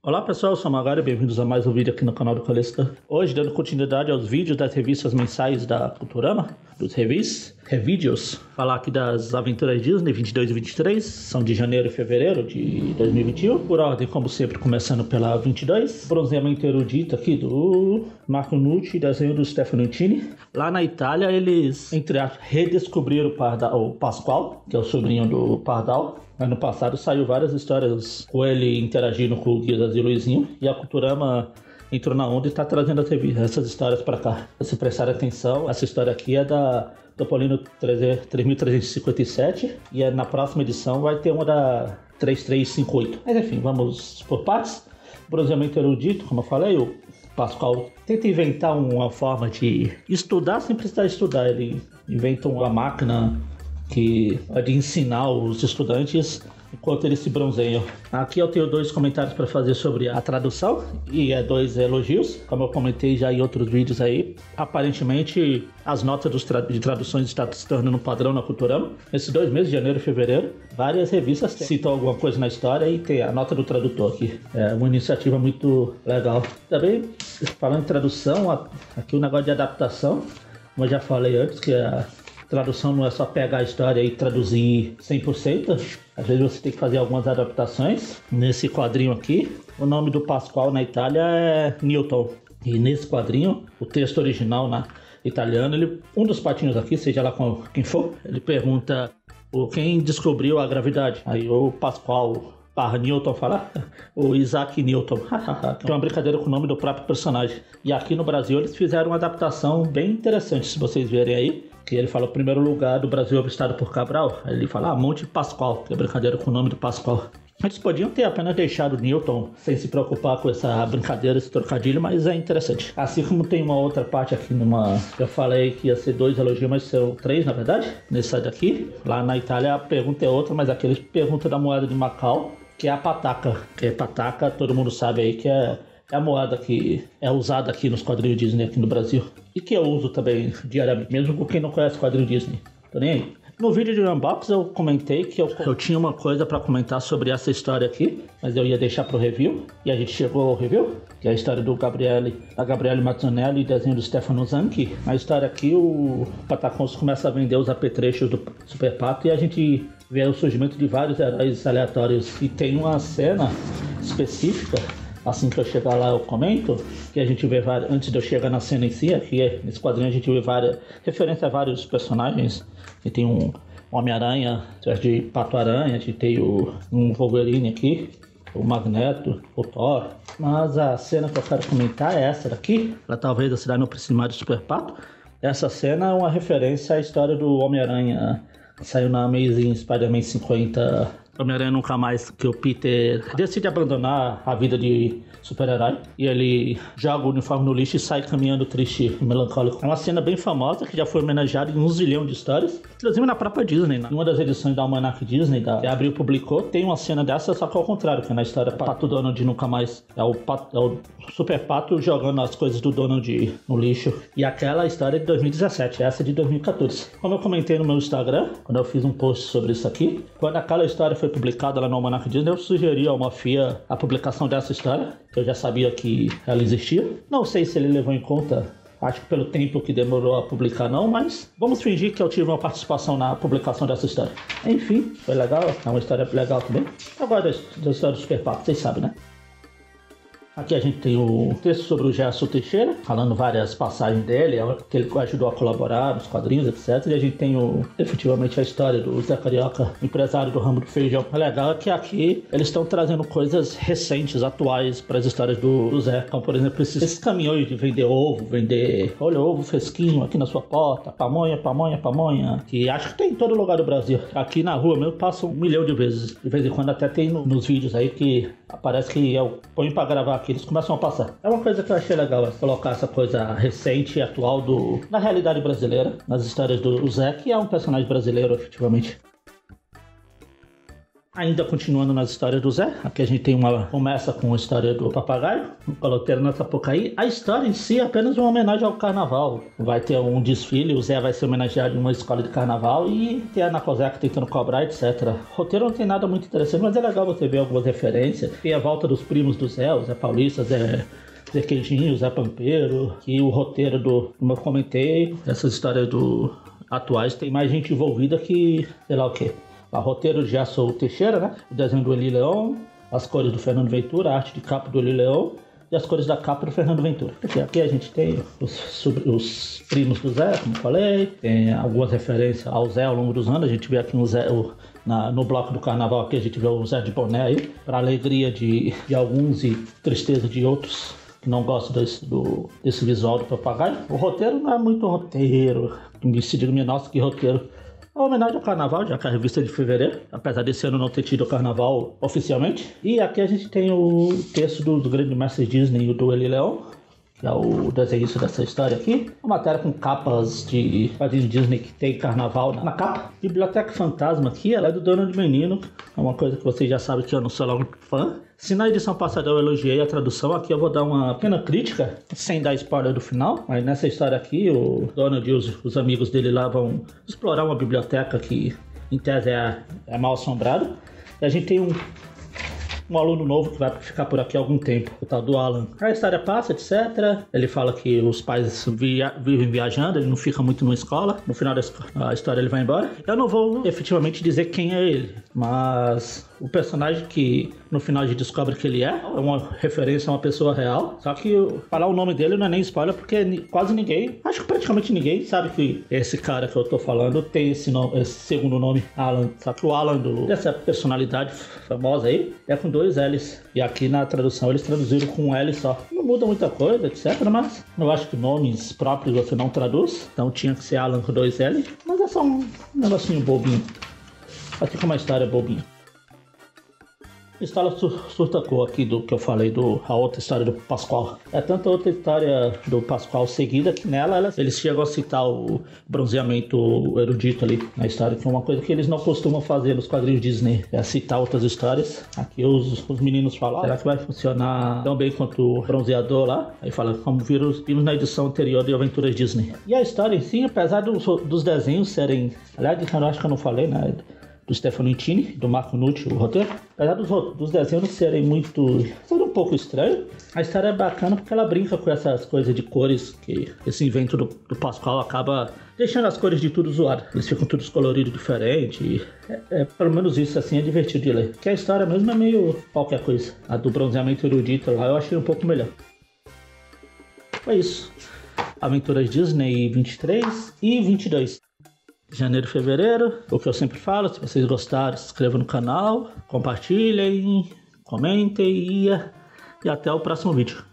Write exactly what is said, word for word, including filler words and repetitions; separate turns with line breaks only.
Olá pessoal, eu sou o Magari e bem-vindos a mais um vídeo aqui no canal do Calista. Hoje dando continuidade aos vídeos das revistas mensais da Culturama, dos revis, revídeos. Falar aqui das aventuras Disney vinte e dois e vinte e três, são de janeiro e fevereiro de dois mil e vinte e um. Por ordem, como sempre, começando pela vinte e dois. Bronzeamento erudito aqui do Marco Nucci, desenho do Stefano Uncini. Lá na Itália eles, entre aspas, redescobriram o, Pardal, o Pascoal, que é o sobrinho do Pardal. Ano passado saiu várias histórias com ele interagindo com o Guildas e Luizinho, e a Culturama entrou na onda e está trazendo essas histórias para cá. Se prestar atenção, essa história aqui é da Topolino três mil trezentos e cinquenta e sete e é, na próxima edição vai ter uma da três mil trezentos e cinquenta e oito. Mas enfim, vamos por partes. Bronzeamento erudito, como eu falei, o Pascoal tenta inventar uma forma de estudar sem precisar estudar. Ele inventa uma máquina que pode ensinar os estudantes enquanto eles se bronzeiam. Aqui eu tenho dois comentários para fazer sobre a tradução e é dois elogios, como eu comentei já em outros vídeos aí. Aparentemente as notas dos tra de traduções estão se tornando um padrão na Culturama. Nesses dois meses, janeiro e fevereiro, várias revistas citam alguma coisa na história e tem a nota do tradutor aqui. É uma iniciativa muito legal. Também, falando em tradução, aqui o negócio de adaptação, como eu já falei antes, que a tradução não é só pegar a história e traduzir cem por cento. Às vezes você tem que fazer algumas adaptações. Nesse quadrinho aqui, o nome do Pascoal na Itália é Newton. E nesse quadrinho, o texto original na italiano, ele, um dos patinhos aqui, seja lá com quem for, ele pergunta o, quem descobriu a gravidade. Aí o Pascoal barra Newton fala, o Isaac Newton. Que é uma brincadeira com o nome do próprio personagem. E aqui no Brasil eles fizeram uma adaptação bem interessante, se vocês verem aí. Que ele fala o primeiro lugar do Brasil avistado por Cabral. Aí ele fala, ah, Monte Pascoal, que é brincadeira com o nome do Pascoal. Eles podiam ter apenas deixado Newton sem se preocupar com essa brincadeira, esse trocadilho, mas é interessante. Assim como tem uma outra parte aqui numa... Eu falei que ia ser dois elogios, mas são três, na verdade, nesse site aqui. Lá na Itália a pergunta é outra, mas aqui eles perguntam da moeda de Macau, que é a pataca. Que é pataca, todo mundo sabe aí que é... É a moeda que é usada aqui nos quadrinhos Disney aqui no Brasil. E que eu uso também diariamente, mesmo com quem não conhece quadrinho Disney. Tô nem aí. No vídeo de unboxing eu comentei que eu, eu tinha uma coisa para comentar sobre essa história aqui, mas eu ia deixar pro review. E a gente chegou ao review, que é a história do Gabriele, da Gabriele Mazzonelli e desenho do Stefano Zanchi. Na história aqui o Patacons começa a vender os apetrechos do Super Pato e a gente vê o surgimento de vários heróis aleatórios. E tem uma cena específica, assim que eu chegar lá eu comento, que a gente vê várias, antes de eu chegar na cena em si, aqui nesse quadrinho a gente vê várias referências a vários personagens. E tem um Homem-Aranha, de Pato-Aranha, a gente tem o, um Wolverine aqui, o Magneto, o Thor. Mas a cena que eu quero comentar é essa daqui, ela talvez a cidade não precise mais do Super Pato. Essa cena é uma referência à história do Homem-Aranha, que saiu na Amazing Spider-Man cinquenta. Homem-Aranha Nunca Mais, que o Peter decide abandonar a vida de super-herói e ele joga o uniforme no lixo e sai caminhando triste e melancólico. É uma cena bem famosa que já foi homenageada em um zilhão de histórias, inclusive na própria Disney, né? Em uma das edições da Almanac Disney, da, que a Abril publicou, tem uma cena dessa, só que ao contrário, que é na história Pato Donald Nunca Mais. É o, pato, é o Super Pato jogando as coisas do Donald no lixo. E aquela história é de dois mil e dezessete, essa é de dois mil e quatorze. Como eu comentei no meu Instagram, quando eu fiz um post sobre isso aqui, quando aquela história foi publicada lá no Almanac Disney, eu sugeri ao Mafia a publicação dessa história, que eu já sabia que ela existia. Não sei se ele levou em conta, acho que pelo tempo que demorou a publicar não, mas vamos fingir que eu tive uma participação na publicação dessa história. Enfim, foi legal, é uma história legal também. Agora da história do Super Pato, vocês sabem, né? Aqui a gente tem o texto sobre o Gerson Teixeira, falando várias passagens dele, que ele ajudou a colaborar nos quadrinhos, etcétera. E a gente tem o, efetivamente a história do Zé Carioca, empresário do ramo do feijão. O legal é que aqui eles estão trazendo coisas recentes, atuais, para as histórias do, do Zé. Então, por exemplo, esses, esses caminhões de vender ovo, vender, olha, ovo fresquinho aqui na sua porta, pamonha, pamonha, pamonha, que acho que tem em todo lugar do Brasil. Aqui na rua mesmo passa um milhão de vezes. De vez em quando até tem no, nos vídeos aí que aparece que eu ponho para gravar aqui, eles começam a passar. É uma coisa que eu achei legal, é colocar essa coisa recente e atual do, na realidade brasileira, nas histórias do Zé, que é um personagem brasileiro, efetivamente. Ainda continuando nas histórias do Zé, aqui a gente tem uma começa com a história do papagaio, o caloteiro na Sapucaí. A história em si é apenas uma homenagem ao carnaval. Vai ter um desfile, o Zé vai ser homenageado em uma escola de carnaval e tem a Nacoseca tentando cobrar, etcétera. O roteiro não tem nada muito interessante, mas é legal você ver algumas referências. Tem a volta dos primos do Zé, o Zé Paulista, Zé... Zé Queijinho, Zé Pampeiro, e o roteiro do, como eu comentei, essas histórias do atuais tem mais gente envolvida que, sei lá o que. O roteiro de Gerson Teixeira, né? O desenho do Eli Leon, as cores do Fernando Ventura, a arte de capa do Eli Leon e as cores da capa do Fernando Ventura. Porque aqui a gente tem os, sobre, os primos do Zé, como falei, tem algumas referências ao Zé ao longo dos anos. A gente vê aqui um Zé, o, na, no bloco do carnaval aqui a gente vê o Zé de boné aí, para alegria de, de alguns e tristeza de outros que não gostam desse, do, desse visual do papagaio. O roteiro não é muito roteiro, me se diga, nossa, que roteiro. É uma homenagem ao carnaval, já que a revista é de fevereiro, apesar desse ano não ter tido o carnaval oficialmente. E aqui a gente tem o texto do, do grande mestre Disney e do Eli Leon, que é o desenhista dessa história aqui. Uma matéria com capas de quadrinhos Disney que tem carnaval na capa. Biblioteca Fantasma aqui, ela é do Donald Menino, é uma coisa que vocês já sabem que eu não sou logo fã. Se na edição passada eu elogiei a tradução, aqui eu vou dar uma pequena crítica, sem dar spoiler do final. Mas nessa história aqui, o Donald e os, os amigos dele lá vão explorar uma biblioteca que, em tese, é, é mal assombrada. E a gente tem um, um aluno novo que vai ficar por aqui há algum tempo, o tal do Alan. A história passa, etcétera. Ele fala que os pais via, vivem viajando, ele não fica muito na escola. No final da a história ele vai embora. Eu não vou efetivamente dizer quem é ele, mas o personagem que no final a gente descobre que ele é, é uma referência a uma pessoa real. Só que falar o nome dele não é nem spoiler, porque quase ninguém, acho que praticamente ninguém sabe que esse cara que eu tô falando tem esse, nome, esse segundo nome, Alan. Só que o Alan do, dessa personalidade famosa aí é com dois L's. E aqui na tradução eles traduziram com um L só. Não muda muita coisa, etcétera. Mas eu acho que nomes próprios você não traduz. Então tinha que ser Alan com dois L. Mas é só um negocinho bobinho. Aqui com uma história bobinha. História surtacou aqui do que eu falei, do, a outra história do Pascoal. É tanta outra história do Pascoal seguida que nela elas, eles chegam a citar o bronzeamento erudito ali na história, que é uma coisa que eles não costumam fazer nos quadrinhos Disney, é citar outras histórias. Aqui os, os meninos falam, será que vai funcionar tão bem quanto o bronzeador lá? Aí fala, como viram, vimos na edição anterior de Aventuras Disney. E a história em si, apesar dos, dos desenhos serem, aliás, eu acho que eu não falei, né? Do Stefano Intini, do Marco Nucci, o roteiro. Apesar dos, dos desenhos serem muito... serem um pouco estranhos, a história é bacana porque ela brinca com essas coisas de cores, que esse invento do, do Pascoal acaba deixando as cores de tudo zoado. Eles ficam todos coloridos diferentes. E é, é, pelo menos isso assim é divertido de ler. Porque a história mesmo é meio qualquer coisa. A do bronzeamento erudito lá eu achei um pouco melhor. Foi isso. Aventuras Disney vinte e três e vinte e dois. Janeiro e fevereiro, o que eu sempre falo, se vocês gostaram, se inscrevam no canal, compartilhem, comentem e, e até o próximo vídeo.